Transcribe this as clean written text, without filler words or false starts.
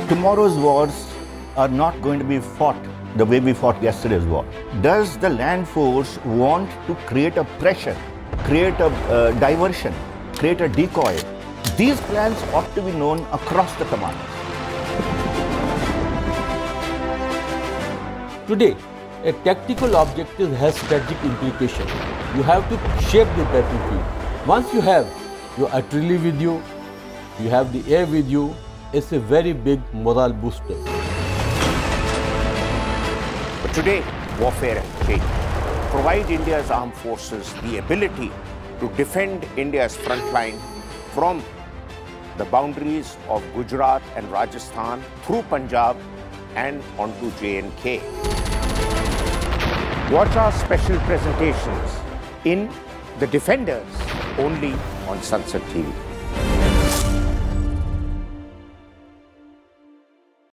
Tomorrow's wars are not going to be fought the way we fought yesterday's war. Does the land force want to create a pressure, create a diversion, create a decoy? These plans ought to be known across the command. Today, a tactical objective has strategic implications. You have to shape the battlefield. Once you have your artillery with you, you have the air with you, it's a very big morale booster. But today, warfare has changed. Provide India's armed forces the ability to defend India's front line from the boundaries of Gujarat and Rajasthan through Punjab and onto J&K. Watch our special presentations in The Defenders only on Sunset TV.